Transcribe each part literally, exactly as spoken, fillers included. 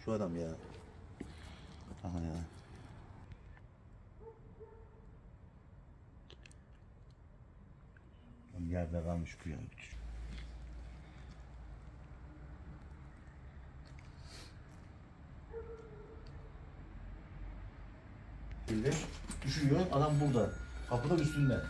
şu adam ya. Aha ya. Yerde kalmış bu ya. Şimdi düşüyor, adam burada. Kapıda üstünde.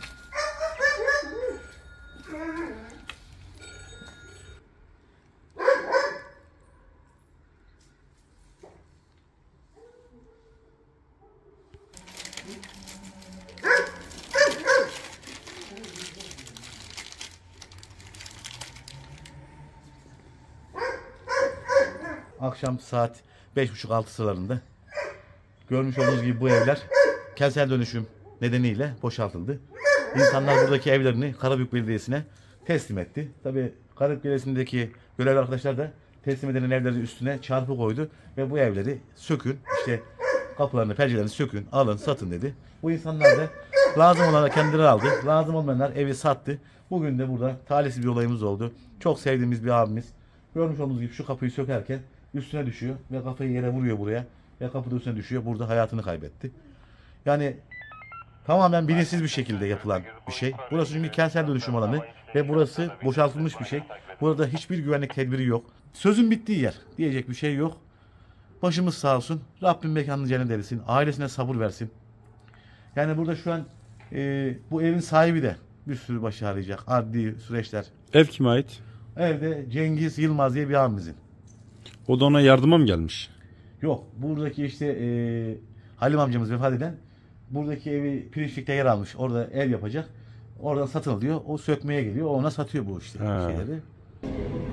Akşam saat beş buçuk altı sıralarında görmüş olduğunuz gibi bu evler kentsel dönüşüm nedeniyle boşaltıldı. İnsanlar buradaki evlerini Karabük Belediyesi'ne teslim etti. Tabii Karabük Belediyesi'ndeki görevli arkadaşlar da teslim edilen evlerin üstüne çarpı koydu ve bu evleri sökün, işte kapılarını, pencerelerini sökün, alın, satın dedi. Bu insanlar da lazım olanları kendileri aldı, lazım olmayanlar evi sattı. Bugün de burada talihsiz bir olayımız oldu. Çok sevdiğimiz bir abimiz görmüş olduğunuz gibi şu kapıyı sökerken üstüne düşüyor ve kafayı yere vuruyor buraya ve kapı da üstüne düşüyor. Burada hayatını kaybetti. Yani tamamen bilinçsiz bir şekilde yapılan bir şey. Burası çünkü kentsel dönüşüm alanı ve burası boşaltılmış bir şey. Burada hiçbir güvenlik tedbiri yok. Sözün bittiği yer. Diyecek bir şey yok. Başımız sağ olsun. Rabbim mekanını cennet eylesin. Ailesine sabır versin. Yani burada şu an e, bu evin sahibi de bir sürü başı arayacak. Adli süreçler. Ev kime ait? Evde Cengiz Yılmaz diye bir abimizin. O da ona yardıma mı gelmiş? Yok. Buradaki işte e, Halim amcamız vefat eden buradaki evi Pirinçlik'te yer almış. Orada ev yapacak. Oradan satın alıyor. O sökmeye geliyor. O ona satıyor bu işte Ha. şeyleri.